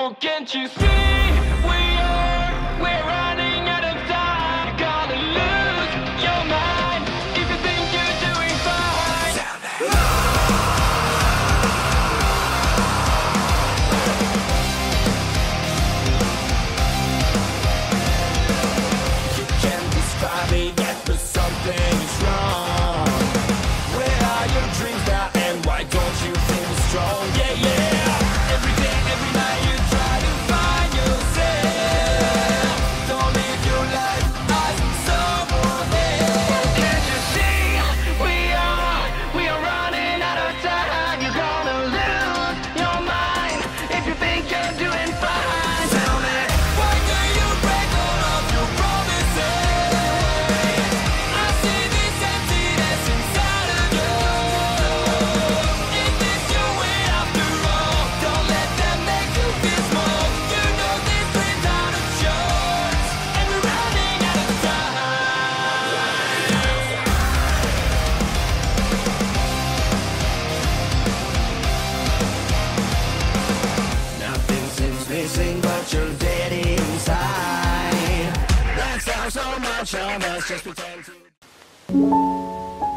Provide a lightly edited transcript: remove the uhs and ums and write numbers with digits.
Oh, can't you see we're running out of time? You're gonna lose your mind if you think you're doing fine. You can't describe it yet, but something's wrong. Where are your dreams now, and why don't you feel strong? Yeah, yeah. Every day, every night you try to find yourself. Don't live your life as someone else. Can't you see we are running out of time? You're gonna lose your mind if you think you're doing fine. Tell me, why do you break all of your promises? I see this emptiness inside of you. Is this your way after all? Don't let them make you feel small. You know this dream's out of yours, and we're running out of time. Nothing seems missing, but you're dead inside. That sounds so much, I must just pretend to.